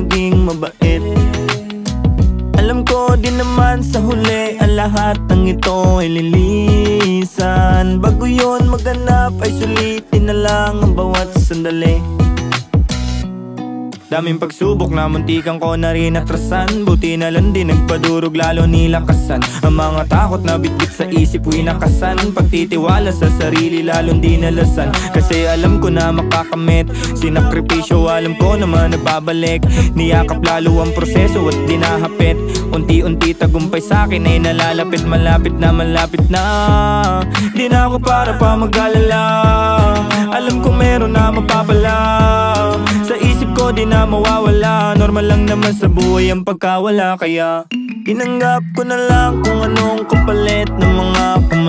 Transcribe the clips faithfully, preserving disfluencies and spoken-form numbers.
maging mabait. Alam ko din naman sa huli ang lahat ng ito ay lilisan. Bago yun maganap ay sulitin na lang ang bawat sandali. Daming pagsubok na muntikan ko na rin atrasan. Buti na lang din nagpadurog lalo nilakasan. Ang mga takot na bitbit sa isip winakasan. Pagtitiwala sa sarili lalong dinalasan. Kasi alam ko na makakamit. Sinakripisyo alam ko naman nagbabalik. Niyakap lalo ang proseso at dinahapit. Unti-unti tagumpay sa'kin ay nalalapit. Malapit na malapit na. Di na ako para pa mag-alala. Alam ko meron na mapapala. Sa isip ko di na mawawala. Normal lang naman sa buhay ang pagkawala. Kaya tinanggap ko na lang kung anong kapalit ng mga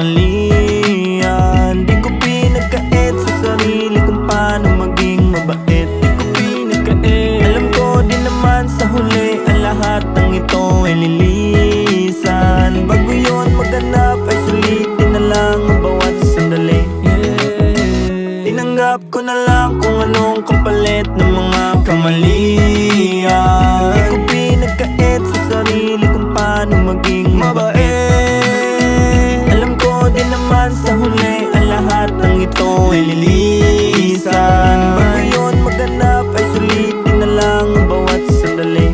kamalian. Di ko pinagkait sa sarili kung paano maging mabait. Di ko pinagkait. Alam ko din naman sa huli ang lahat ng ito ay lilisan. Bago yun maganap ay sulitin na lang ang bawat sandali. Tinanggap ko na lang kung anong kapalit ng mga kamalian. Di ko pinagkait sa sarili kung paano maging mabait. Alam ko din naman sa huli ang lahat ng ito ay lilisan. Bago yun maganap ay sulitin na lang ang bawat sandali.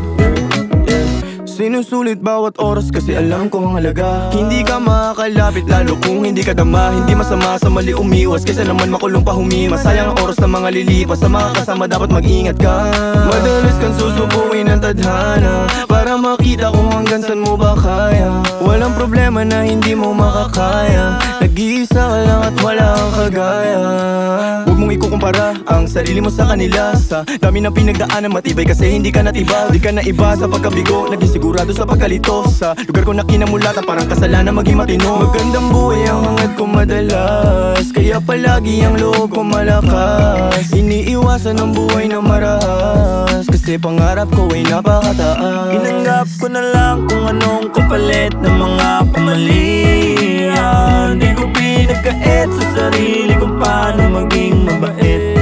Sinusulit bawat oras kasi alam ko ang halaga. Hindi ka makakalapit lalo kung hindi ka dama. Hindi masama sa mali umiwas kaysa naman makulong pa humimas. Sayang ang oras ng mga lilipas. Sa mga kasama dapat mag-ingat ka. Madalas kang susubuin ng tadhana para makita kung hanggang saan mo ba kaya. Walang problema na hindi mo makakaya. Nag-iisa ka lang at wala kang kagaya. Huwag mong ikukumpara ang sarili mo sa kanila. Sa dami ng pinagdaanan matibay kasi hindi ka natibag. Di ka na iba sa pagkabigo, naging sigurado sa pagkalito. Sa lugar ko na kinamulatan parang kasalanan maging matino. Magandang buhay ang hangad ko madalas, kaya palagi ang loob ko malakas. Iniiwasan ang buhay na marahas kasi pangarap ko ay napakataas. Tinanggap ko na lang kung anong kapalit ng mga kamalian. Di ko pinagkait sa sarili kung paano maging mabait.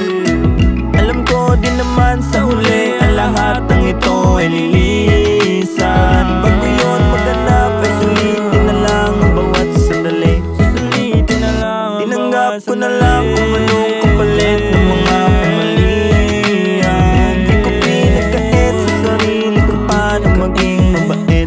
Alam ko din naman sa huli ang lahat ng ito ay lilisan. Bago yun maganap ay sulitin na lang ang bawat sandali. Susulitin na lang. Tinanggap ko na lang kung anong kapalit ng mga kamalian. Di ko pinagkait sa sarili kung paano maging mabait.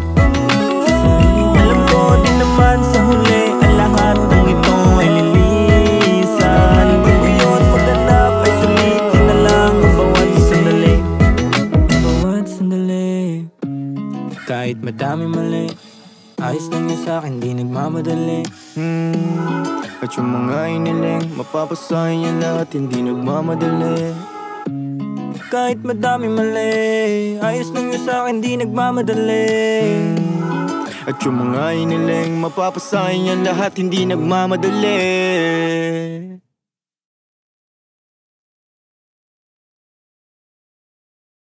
Alam ko din naman sa huli ang lahat ng ito ay lilisan. Bago yun maganap ay sulitin na lang ang bawat sandali. Bawat sandali. Kahit madami mali, ayos lang yun sa'kin, di nagmamadali. hmm. At yung mga iniling, mapapasahin yan lahat, hindi nagmamadali. Kahit madami mali, ayos lang yun sa'kin, di nagmamadali. hmm. At yung mga iniling, mapapasahin yan lahat, hindi nagmamadali.